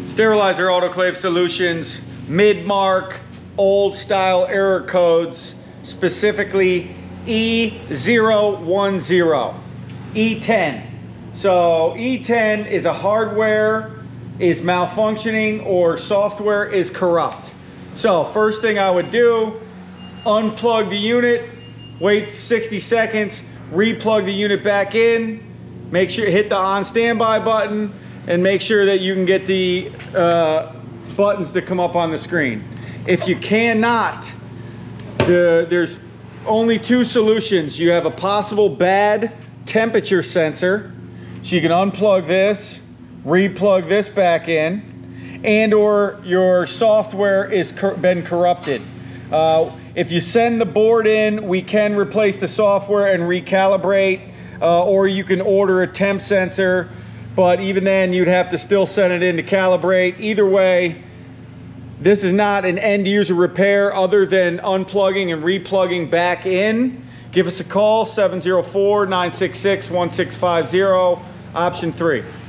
Sterilizer Autoclave Solutions, Midmark, old style error codes, specifically E010, E10. So E10 is a hardware is malfunctioning or software is corrupt. So first thing I would do, unplug the unit, wait 60 seconds, replug the unit back in, make sure hit the on standby button, and make sure that you can get the buttons to come up on the screen. If you cannot, there's only two solutions. You have a possible bad temperature sensor, so you can unplug this, replug this back in, and or your software is been corrupted. If you send the board in, we can replace the software and recalibrate, or you can order a temp sensor, but even then you'd have to still send it in to calibrate. Either way, this is not an end user repair other than unplugging and replugging back in. Give us a call, 704-966-1650, option 3.